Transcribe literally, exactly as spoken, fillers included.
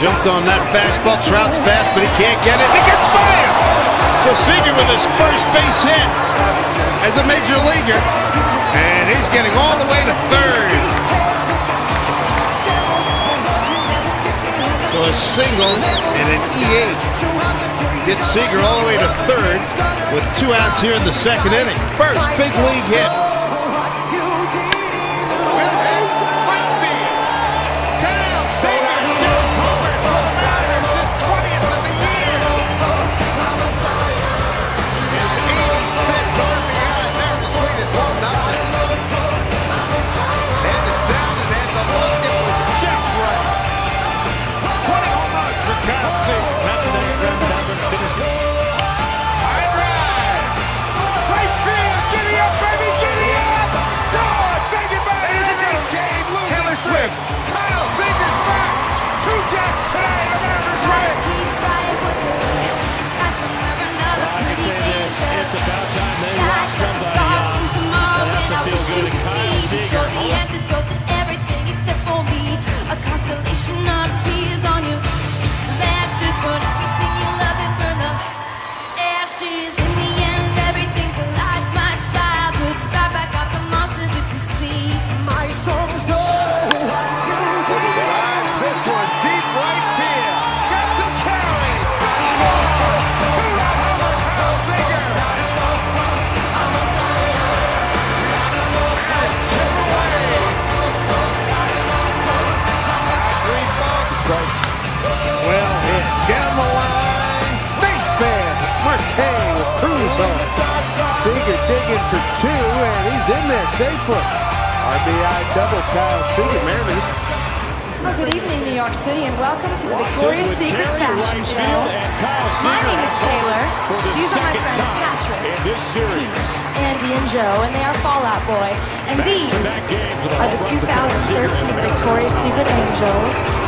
Jumped on that fastball. Trout's fast, but he can't get it. He gets by him. So Seager with his first base hit as a major leaguer, and he's getting all the way to third. So a single and an E eight gets Seager all the way to third with two outs here in the second inning. First big league hit. You're the antidote to everything except for me. A constellation of tears on you. Lashes burn everything you love and burn the ashes. In the end, everything collides. My childhood spat back out the monster that you see. My songs know what you do. Drives this one deep right field. Got some carry. Two-run homer, Kyle Seager. Well hit down the line. Stays fan. Marte with Cruz home. Seager digging for two, and he's in there safely. R B I double. Kyle Seager, Mariners. Well, good evening, New York City, and welcome to the Victoria's Secret Fashion Show. My name is Taylor. These are my friends Patrick, Pete, Andy, and Joe, and they are Fall Out Boy. And these are the two thousand thirteen Victoria's Secret Angels.